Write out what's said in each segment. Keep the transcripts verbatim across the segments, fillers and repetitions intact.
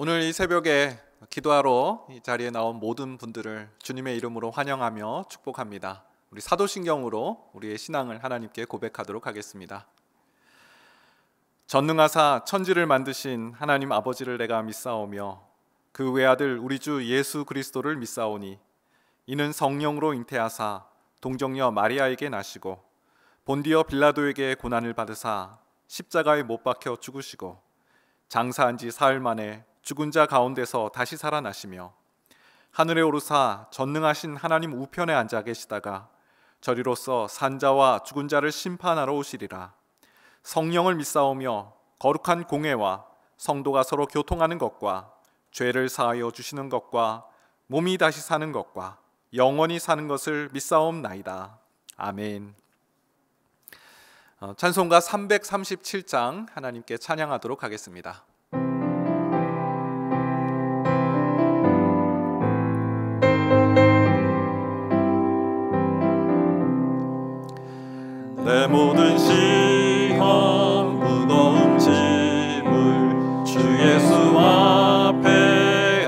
오늘 이 새벽에 기도하러 이 자리에 나온 모든 분들을 주님의 이름으로 환영하며 축복합니다. 우리 사도신경으로 우리의 신앙을 하나님께 고백하도록 하겠습니다. 전능하사 천지를 만드신 하나님 아버지를 내가 믿사오며 그 외아들 우리 주 예수 그리스도를 믿사오니 이는 성령으로 잉태하사 동정녀 마리아에게 나시고 본디어 빌라도에게 고난을 받으사 십자가에 못 박혀 죽으시고 장사한 지 사흘 만에 죽은 자 가운데서 다시 살아나시며 하늘에 오르사 전능하신 하나님 우편에 앉아 계시다가 저리로서 산자와 죽은 자를 심판하러 오시리라. 성령을 믿사오며 거룩한 공회와 성도가 서로 교통하는 것과 죄를 사하여 주시는 것과 몸이 다시 사는 것과 영원히 사는 것을 믿사옵나이다. 아멘. 찬송가 삼백삼십칠 장 하나님께 찬양하도록 하겠습니다. 내 모든 시험 무거운 짐을 주 예수 앞에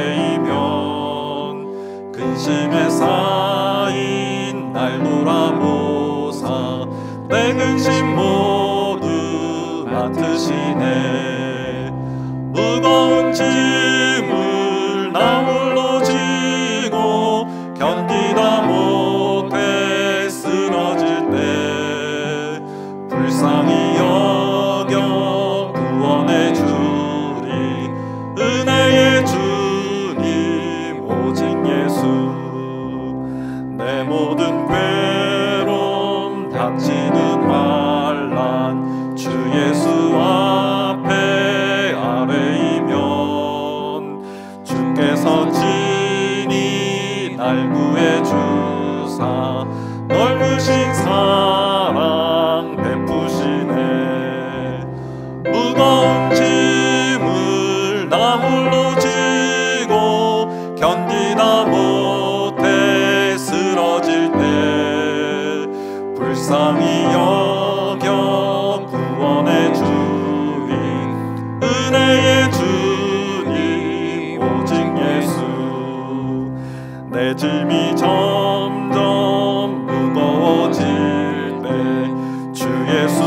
아뢰이면 근심에 쌓인 날 돌아보사 내 근심 모두 맡으시네. 무거운 짐을 나 홀로 지고 견디다 못해 쓰러질 때 불쌍히 여겨 구원해 주리. 은혜의 주님 오직 예수. 내 모든 괴로움 닥치는 환난 주 예수 앞에 아뢰이면 주께서 친히 날 구해 주사 넓으신 사랑 베푸시네. 무거운 짐을 나 홀로 지고 견디다 못해 쓰러질 때 불쌍히 여겨 구원해 주리. 은혜의 주님 오직 예수. 내 짐이 점점 무거워질 때 주 예수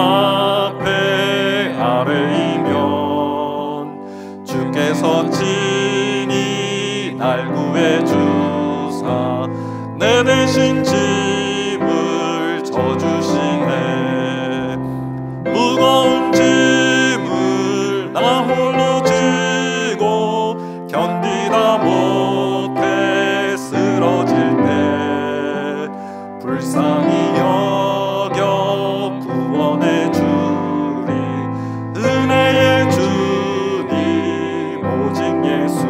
앞에 아뢰이면 주께서 친히 날 구해 주사 내 대신 짐을 져주시네. 무거운 짐을 나 홀로 지고 견디다 못해 쓰러질 때 불쌍히 여겨 구원해 주리. 은혜의 주님 오직 예수.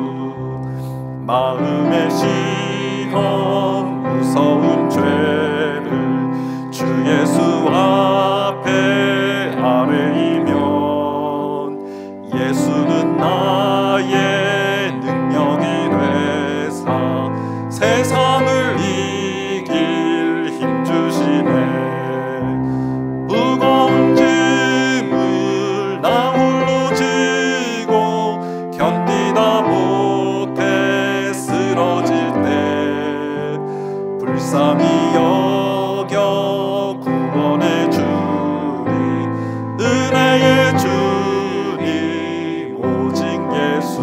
마음의 시험 무서운 죄를 주 예수 앞에 아뢰이면 예수는 나의 능력이 되사 세상을 이길 힘 주시네. 무거운 짐을 나 홀로 지고 견디다 못해 쓰러질 때 불쌍히 여겨 구원해 주리. 은혜의 주님 오직 예수.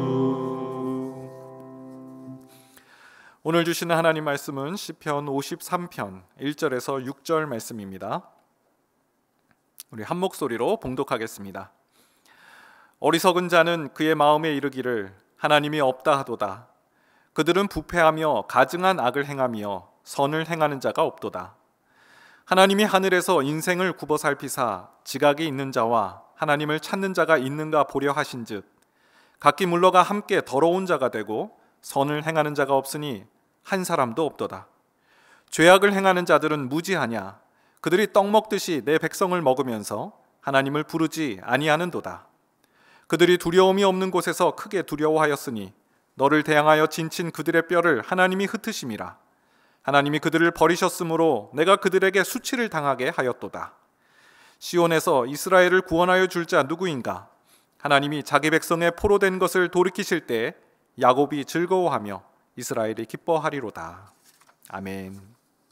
오늘 주시는 하나님 말씀은 시편 오십삼 편 일 절에서 육 절 말씀입니다. 우리 한 목소리로 봉독하겠습니다. 어리석은 자는 그의 마음에 이르기를 하나님이 없다 하도다. 그들은 부패하며 가증한 악을 행하며 선을 행하는 자가 없도다. 하나님이 하늘에서 인생을 굽어 살피사 지각이 있는 자와 하나님을 찾는 자가 있는가 보려 하신즉 각기 물러가 함께 더러운 자가 되고 선을 행하는 자가 없으니 한 사람도 없도다. 죄악을 행하는 자들은 무지하냐. 그들이 떡 먹듯이 내 백성을 먹으면서 하나님을 부르지 아니하는도다. 그들이 두려움이 없는 곳에서 크게 두려워하였으니 너를 대항하여 진친 그들의 뼈를 하나님이 흩으심이라. 하나님이 그들을 버리셨으므로 내가 그들에게 수치를 당하게 하였도다. 시온에서 이스라엘을 구원하여 줄 자 누구인가? 하나님이 자기 백성의 포로된 것을 돌이키실 때 야곱이 즐거워하며 이스라엘이 기뻐하리로다. 아멘.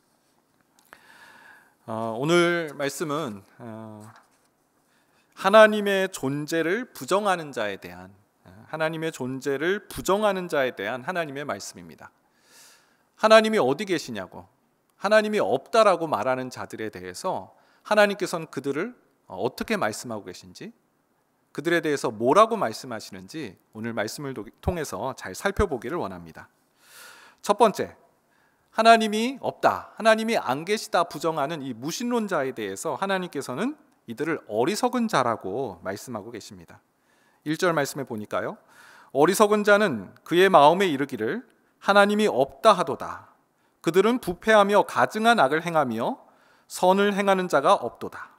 어, 오늘 말씀은 어, 하나님의 존재를 부정하는 자에 대한 하나님의 존재를 부정하는 자에 대한 하나님의 말씀입니다. 하나님이 어디 계시냐고, 하나님이 없다라고 말하는 자들에 대해서 하나님께서는 그들을 어떻게 말씀하고 계신지, 그들에 대해서 뭐라고 말씀하시는지 오늘 말씀을 통해서 잘 살펴보기를 원합니다. 첫 번째, 하나님이 없다, 하나님이 안 계시다 부정하는 이 무신론자에 대해서 하나님께서는 이들을 어리석은 자라고 말씀하고 계십니다. 일 절 말씀에 보니까요, 어리석은 자는 그의 마음에 이르기를 하나님이 없다 하도다. 그들은 부패하며 가증한 악을 행하며 선을 행하는 자가 없도다.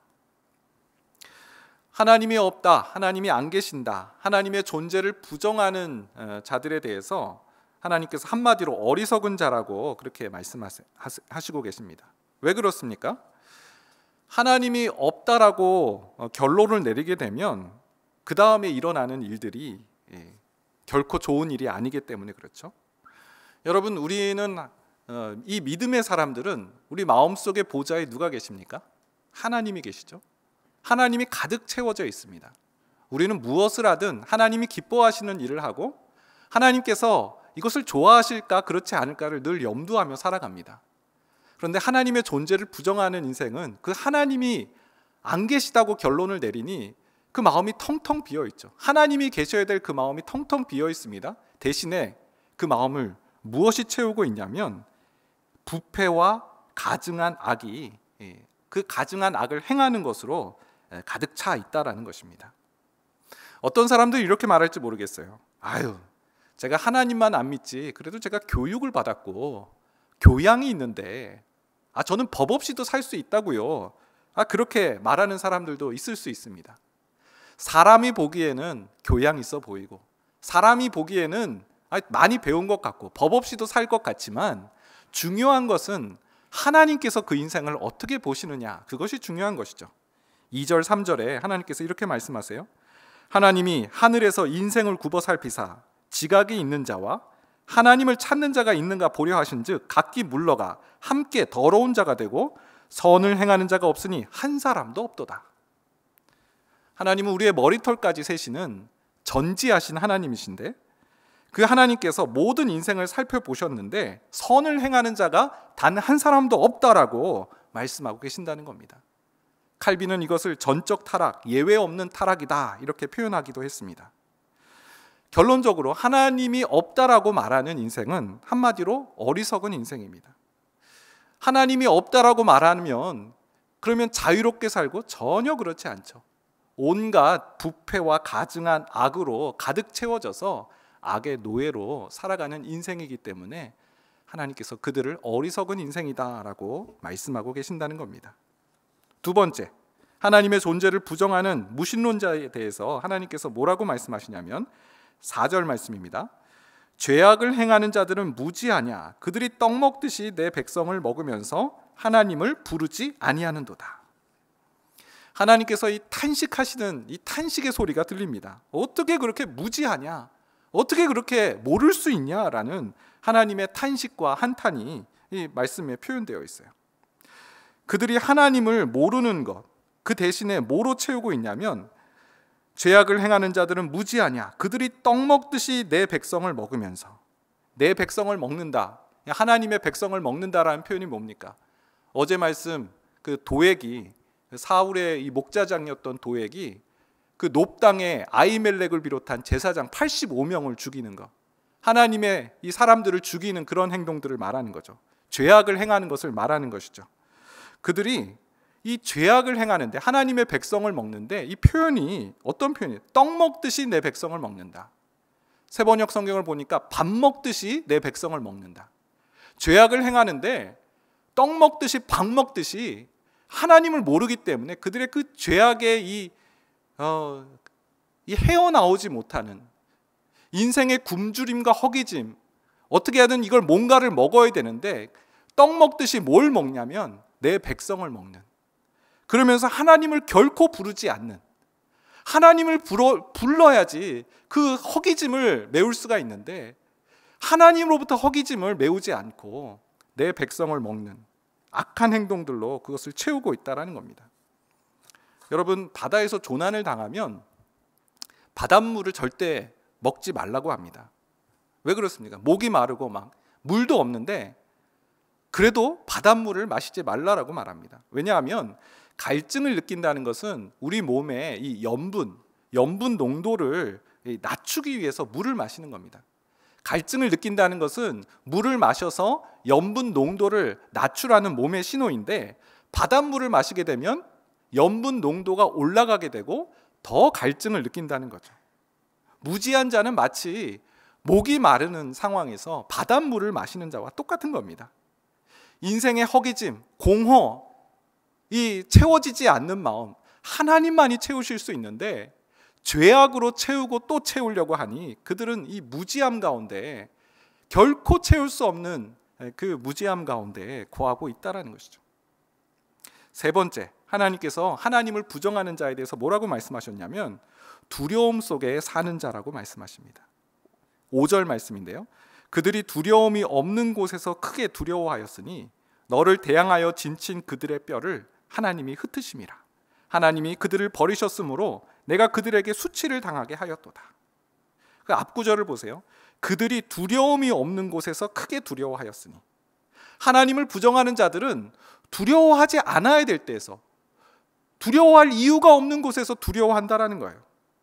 하나님이 없다, 하나님이 안 계신다, 하나님의 존재를 부정하는 자들에 대해서 하나님께서 한마디로 어리석은 자라고 그렇게 말씀하시고 계십니다. 왜 그렇습니까? 하나님이 없다라고 결론을 내리게 되면 그 다음에 일어나는 일들이 결코 좋은 일이 아니기 때문에 그렇죠. 여러분, 우리는 이 믿음의 사람들은 우리 마음속에 보좌에 누가 계십니까? 하나님이 계시죠. 하나님이 가득 채워져 있습니다. 우리는 무엇을 하든 하나님이 기뻐하시는 일을 하고 하나님께서 이것을 좋아하실까 그렇지 않을까를 늘 염두하며 살아갑니다. 그런데 하나님의 존재를 부정하는 인생은 그 하나님이 안 계시다고 결론을 내리니 그 마음이 텅텅 비어 있죠. 하나님이 계셔야 될 그 마음이 텅텅 비어 있습니다. 대신에 그 마음을 무엇이 채우고 있냐면 부패와 가증한 악이, 그 가증한 악을 행하는 것으로 가득 차 있다라는 것입니다. 어떤 사람들이 이렇게 말할지 모르겠어요. 아유, 제가 하나님만 안 믿지 그래도 제가 교육을 받았고 교양이 있는데 아 저는 법 없이도 살 수 있다고요. 아 그렇게 말하는 사람들도 있을 수 있습니다. 사람이 보기에는 교양 있어 보이고 사람이 보기에는 많이 배운 것 같고 법 없이도 살 것 같지만 중요한 것은 하나님께서 그 인생을 어떻게 보시느냐, 그것이 중요한 것이죠. 이 절 삼 절에 하나님께서 이렇게 말씀하세요. 하나님이 하늘에서 인생을 굽어 살피사 지각이 있는 자와 하나님을 찾는 자가 있는가 보려 하신즉 각기 물러가 함께 더러운 자가 되고 선을 행하는 자가 없으니 한 사람도 없도다. 하나님은 우리의 머리털까지 세시는 전지하신 하나님이신데 그 하나님께서 모든 인생을 살펴보셨는데 선을 행하는 자가 단 한 사람도 없다라고 말씀하고 계신다는 겁니다. 칼빈은 이것을 전적 타락, 예외 없는 타락이다 이렇게 표현하기도 했습니다. 결론적으로 하나님이 없다라고 말하는 인생은 한마디로 어리석은 인생입니다. 하나님이 없다라고 말하면 그러면 자유롭게 살고 전혀 그렇지 않죠. 온갖 부패와 가증한 악으로 가득 채워져서 악의 노예로 살아가는 인생이기 때문에 하나님께서 그들을 어리석은 인생이다라고 말씀하고 계신다는 겁니다. 두 번째, 하나님의 존재를 부정하는 무신론자에 대해서 하나님께서 뭐라고 말씀하시냐면 사 절 말씀입니다. 죄악을 행하는 자들은 무지하냐, 그들이 떡 먹듯이 내 백성을 먹으면서 하나님을 부르지 아니하는도다. 하나님께서 이 탄식하시는 이 탄식의 소리가 들립니다. 어떻게 그렇게 무지하냐, 어떻게 그렇게 모를 수 있냐라는 하나님의 탄식과 한탄이 이 말씀에 표현되어 있어요. 그들이 하나님을 모르는 것, 그 대신에 뭐로 채우고 있냐면 죄악을 행하는 자들은 무지하냐, 그들이 떡 먹듯이 내 백성을 먹으면서. 내 백성을 먹는다, 하나님의 백성을 먹는다라는 표현이 뭡니까? 어제 말씀 그 도액이, 사울의 이 목자장이었던 도액이 그 놉당의 아히멜렉을 비롯한 제사장 팔십오 명을 죽이는 것, 하나님의 이 사람들을 죽이는 그런 행동들을 말하는 거죠. 죄악을 행하는 것을 말하는 것이죠. 그들이 이 죄악을 행하는데 하나님의 백성을 먹는데 이 표현이 어떤 표현이에요? 떡 먹듯이 내 백성을 먹는다. 세번역 성경을 보니까 밥 먹듯이 내 백성을 먹는다. 죄악을 행하는데 떡 먹듯이 밥 먹듯이 하나님을 모르기 때문에 그들의 그 죄악의 이, 어, 이 헤어나오지 못하는 인생의 굶주림과 허기짐, 어떻게 하든 이걸 뭔가를 먹어야 되는데 떡 먹듯이 뭘 먹냐면 내 백성을 먹는, 그러면서 하나님을 결코 부르지 않는, 하나님을 불러, 불러야지 그 허기짐을 메울 수가 있는데 하나님으로부터 허기짐을 메우지 않고 내 백성을 먹는 악한 행동들로 그것을 채우고 있다는 겁니다. 여러분, 바다에서 조난을 당하면 바닷물을 절대 먹지 말라고 합니다. 왜 그렇습니까? 목이 마르고 막 물도 없는데 그래도 바닷물을 마시지 말라라고 말합니다. 왜냐하면 갈증을 느낀다는 것은 우리 몸에 이 염분, 염분 농도를 낮추기 위해서 물을 마시는 겁니다. 갈증을 느낀다는 것은 물을 마셔서 염분 농도를 낮추라는 몸의 신호인데 바닷물을 마시게 되면 염분 농도가 올라가게 되고 더 갈증을 느낀다는 거죠. 무지한 자는 마치 목이 마르는 상황에서 바닷물을 마시는 자와 똑같은 겁니다. 인생의 허기짐, 공허, 이 채워지지 않는 마음, 하나님만이 채우실 수 있는데 죄악으로 채우고 또 채우려고 하니 그들은 이 무지함 가운데, 결코 채울 수 없는 그 무지함 가운데 거하고 있다는 것이죠. 세 번째, 하나님께서 하나님을 부정하는 자에 대해서 뭐라고 말씀하셨냐면 두려움 속에 사는 자라고 말씀하십니다. 오 절 말씀인데요, 그들이 두려움이 없는 곳에서 크게 두려워하였으니 너를 대항하여 진친 그들의 뼈를 하나님이 흩으심이라. 하나님이 그들을 버리셨으므로 내가 그들에게 수치를 당하게 하였도다. 그 앞구절을 보세요. 그들이 두려움이 없는 곳에서 크게 두려워하였으니, 하나님을 부정하는 자들은 두려워하지 않아야 될 때에서, 두려워할 이유가 없는 곳에서 두려워한다라는 거예요.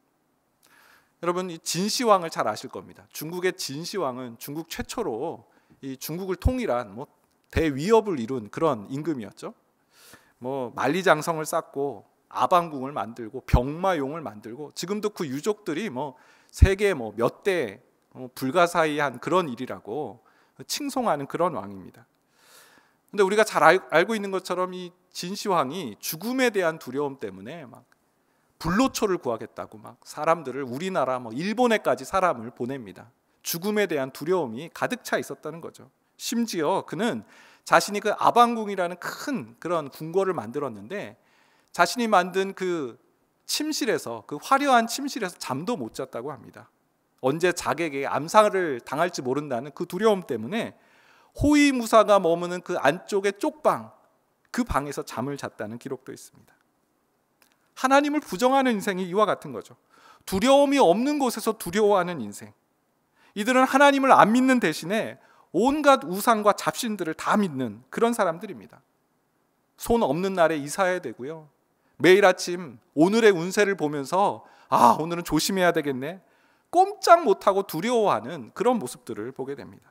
여러분, 이 진시황을 잘 아실 겁니다. 중국의 진시황은 중국 최초로 이 중국을 통일한 뭐 대위협을 이룬 그런 임금이었죠. 뭐 만리장성을 쌓고 아방궁을 만들고 병마용을 만들고, 지금도 그 유족들이 뭐 세계 뭐 몇 대 불가사의한 그런 일이라고 칭송하는 그런 왕입니다. 근데 우리가 잘 알, 알고 있는 것처럼 이 진시황이 죽음에 대한 두려움 때문에 막 불로초를 구하겠다고 막 사람들을, 우리나라 뭐 일본에까지 사람을 보냅니다. 죽음에 대한 두려움이 가득 차 있었다는 거죠. 심지어 그는 자신이 그 아방궁이라는 큰 그런 궁궐을 만들었는데 자신이 만든 그 침실에서, 그 화려한 침실에서 잠도 못 잤다고 합니다. 언제 자객에게 암살을 당할지 모른다는 그 두려움 때문에 호위무사가 머무는 그 안쪽의 쪽방, 그 방에서 잠을 잤다는 기록도 있습니다. 하나님을 부정하는 인생이 이와 같은 거죠. 두려움이 없는 곳에서 두려워하는 인생. 이들은 하나님을 안 믿는 대신에 온갖 우상과 잡신들을 다 믿는 그런 사람들입니다. 손 없는 날에 이사해야 되고요, 매일 아침 오늘의 운세를 보면서 아, 오늘은 조심해야 되겠네, 꼼짝 못하고 두려워하는 그런 모습들을 보게 됩니다.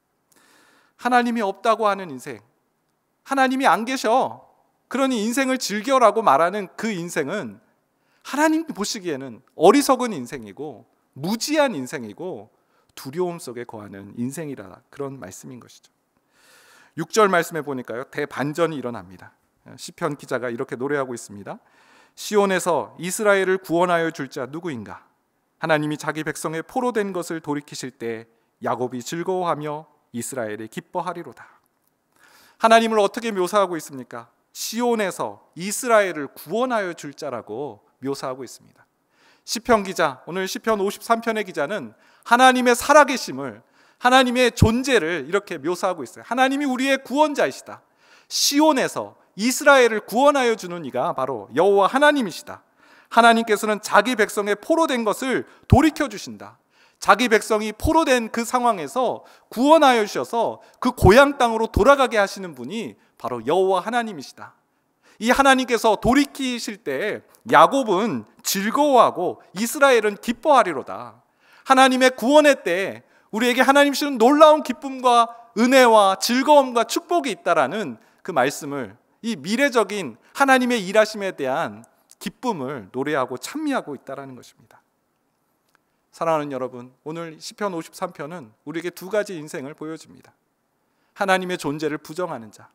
하나님이 없다고 하는 인생, 하나님이 안 계셔, 그러니 인생을 즐겨라고 말하는 그 인생은 하나님 보시기에는 어리석은 인생이고 무지한 인생이고 두려움 속에 거하는 인생이라, 그런 말씀인 것이죠. 육 절 말씀해 보니까요, 대반전이 일어납니다. 시편 기자가 이렇게 노래하고 있습니다. 시온에서 이스라엘을 구원하여 줄 자 누구인가? 하나님이 자기 백성의 포로된 것을 돌이키실 때 야곱이 즐거워하며 이스라엘이 기뻐하리로다. 하나님을 어떻게 묘사하고 있습니까? 시온에서 이스라엘을 구원하여 줄 자라고 묘사하고 있습니다. 시편 기자, 오늘 시편 오십삼 편의 기자는 하나님의 살아계심을, 하나님의 존재를 이렇게 묘사하고 있어요. 하나님이 우리의 구원자이시다. 시온에서 이스라엘을 구원하여 주는 이가 바로 여호와 하나님이시다. 하나님께서는 자기 백성의 포로된 것을 돌이켜 주신다. 자기 백성이 포로된 그 상황에서 구원하여 주셔서 그 고향 땅으로 돌아가게 하시는 분이 바로 여호와 하나님이시다. 이 하나님께서 돌이키실 때 야곱은 즐거워하고 이스라엘은 기뻐하리로다. 하나님의 구원의 때 우리에게 하나님 주시는 놀라운 기쁨과 은혜와 즐거움과 축복이 있다라는 그 말씀을, 이 미래적인 하나님의 일하심에 대한 기쁨을 노래하고 찬미하고 있다라는 것입니다. 사랑하는 여러분, 오늘 시편 오십삼 편은 우리에게 두 가지 인생을 보여줍니다. 하나님의 존재를 부정하는 자,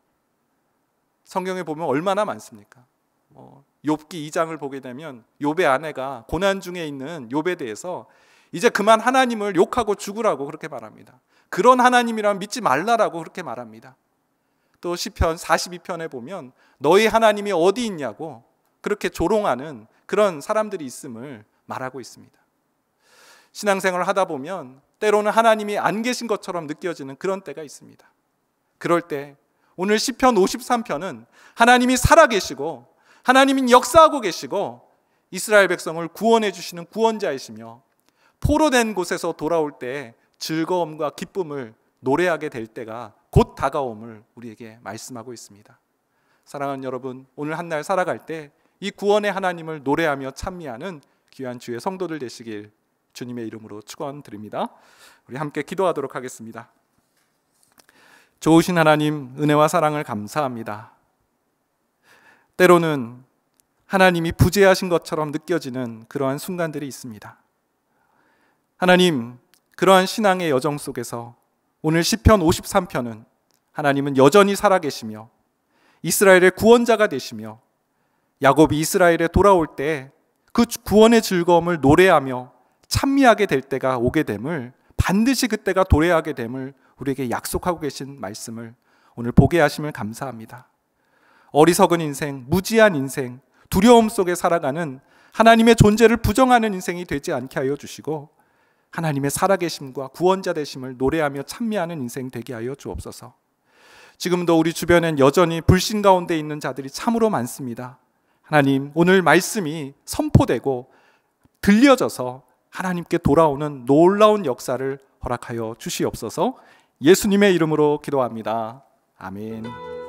성경에 보면 얼마나 많습니까? 어, 욥기 이 장을 보게 되면 욥의 아내가 고난 중에 있는 욥에 대해서 이제 그만 하나님을 욕하고 죽으라고 그렇게 말합니다. 그런 하나님이라면 믿지 말라라고 그렇게 말합니다. 또 시편 사십이 편에 보면 너희 하나님이 어디 있냐고 그렇게 조롱하는 그런 사람들이 있음을 말하고 있습니다. 신앙생활을 하다 보면 때로는 하나님이 안 계신 것처럼 느껴지는 그런 때가 있습니다. 그럴 때 오늘 시편 오십삼 편은 하나님이 살아계시고 하나님이 역사하고 계시고 이스라엘 백성을 구원해 주시는 구원자이시며 포로된 곳에서 돌아올 때 즐거움과 기쁨을 노래하게 될 때가 곧 다가옴을 우리에게 말씀하고 있습니다. 사랑하는 여러분, 오늘 한 날 살아갈 때 이 구원의 하나님을 노래하며 찬미하는 귀한 주의 성도들 되시길 주님의 이름으로 축원드립니다. 우리 함께 기도하도록 하겠습니다. 좋으신 하나님, 은혜와 사랑을 감사합니다. 때로는 하나님이 부재하신 것처럼 느껴지는 그러한 순간들이 있습니다. 하나님, 그러한 신앙의 여정 속에서 오늘 시편 오십삼 편은 하나님은 여전히 살아계시며 이스라엘의 구원자가 되시며 야곱이 이스라엘에 돌아올 때 그 구원의 즐거움을 노래하며 찬미하게 될 때가 오게 됨을, 반드시 그때가 도래하게 됨을 우리에게 약속하고 계신 말씀을 오늘 보게 하심을 감사합니다. 어리석은 인생, 무지한 인생, 두려움 속에 살아가는 하나님의 존재를 부정하는 인생이 되지 않게 하여 주시고 하나님의 살아계심과 구원자 되심을 노래하며 찬미하는 인생 되게 하여 주옵소서. 지금도 우리 주변엔 여전히 불신 가운데 있는 자들이 참으로 많습니다. 하나님, 오늘 말씀이 선포되고 들려져서 하나님께 돌아오는 놀라운 역사를 허락하여 주시옵소서. 예수님의 이름으로 기도합니다. 아멘.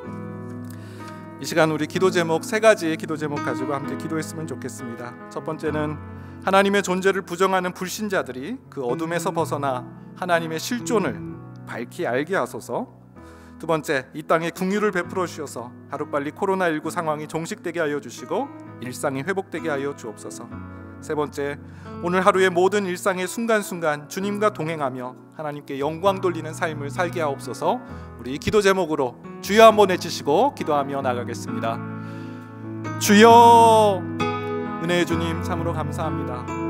이 시간 우리 기도 제목 세 가지의 기도 제목 가지고 함께 기도했으면 좋겠습니다. 첫 번째는 하나님의 존재를 부정하는 불신자들이 그 어둠에서 벗어나 하나님의 실존을 밝히 알게 하소서. 두 번째, 이 땅에 긍휼을 베풀어 주셔서 하루빨리 코로나십구 상황이 종식되게 하여 주시고 일상이 회복되게 하여 주옵소서. 세 번째, 오늘 하루의 모든 일상의 순간순간 주님과 동행하며 하나님께 영광 돌리는 삶을 살게 하옵소서. 우리 기도 제목으로 주여 한번 외치시고 기도하며 나가겠습니다. 주여, 은혜의 주님 참으로 감사합니다.